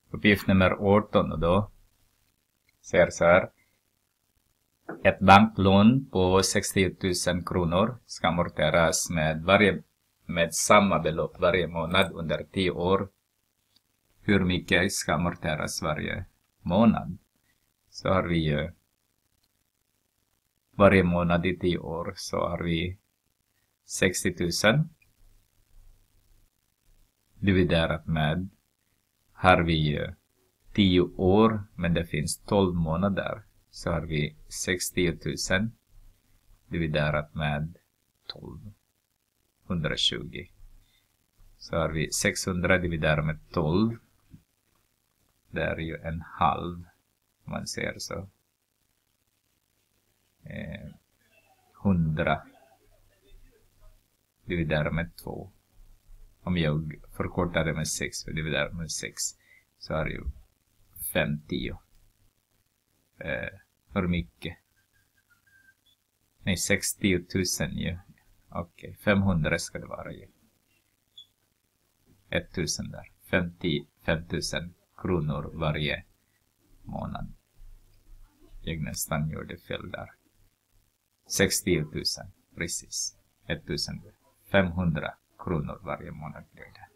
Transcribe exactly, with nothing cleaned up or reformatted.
Uppgift nummer arton då säger så här. Ett banklån på sextio tusen kronor ska amorteras med, varje, med samma belopp varje månad under tio år. Hur mycket ska amorteras varje månad? Så har vi ju varje månad i tio år så har vi sextio tusen dividerat med, har vi ju tio år men det finns tolv månader, så har vi sextio tusen dividerat med tolv, hundratjugo. Så har vi sexhundra dividerat med tolv, det är ju en halv, om man ser så. Eh, hundra dividerat med två. Om jag förkortar det med sex och dividerar med sex så är det ju femtio. Eh, hur mycket? Nej, sextio tusen ju. Okej, okay. femhundra ska det vara ju. tusen där. femtiofem tusen kronor varje månad. Jag nästan gjorde fel där. sextio tusen, precis. femhundra kronor varje månad blir det.